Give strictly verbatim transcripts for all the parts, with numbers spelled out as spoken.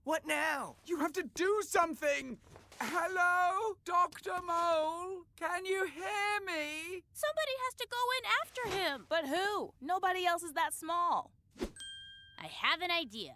What now? You have to do something! Hello, Doctor Mole? Can you hear me? Somebody has to go in after him. But who? Nobody else is that small. I have an idea.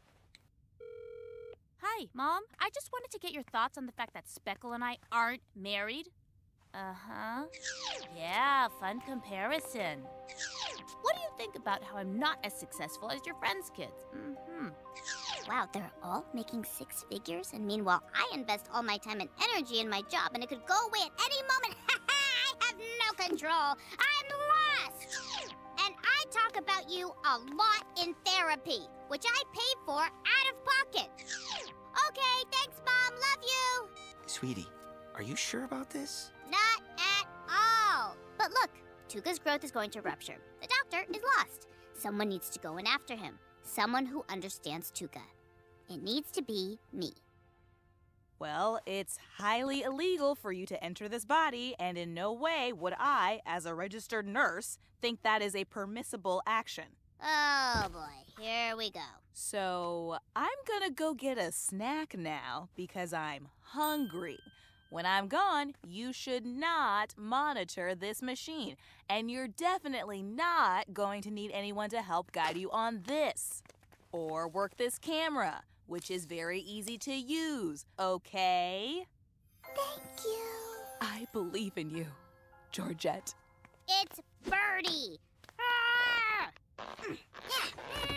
Hi, Mom. I just wanted to get your thoughts on the fact that Speckle and I aren't married. Uh-huh. Yeah, fun comparison. What do you think about how I'm not as successful as your friends' kids? Mm-hmm. Wow, they're all making six figures, and meanwhile, I invest all my time and energy in my job, and it could go away at any moment. I have no control. I'm lost. And I talk about you a lot in therapy, which I paid for out of pocket. Okay, thanks, Mom. Love you. Sweetie, are you sure about this? Not at all. But look, Tuca's growth is going to rupture. The doctor is lost. Someone needs to go in after him. Someone who understands Tuca. It needs to be me. Well, it's highly illegal for you to enter this body, and in no way would I, as a registered nurse, think that is a permissible action. Oh boy, here we go. So, I'm gonna go get a snack now because I'm hungry. When I'm gone, you should not monitor this machine, and you're definitely not going to need anyone to help guide you on this. Or work this camera, which is very easy to use, okay? Thank you. I believe in you, Georgette. It's Bertie. Ah!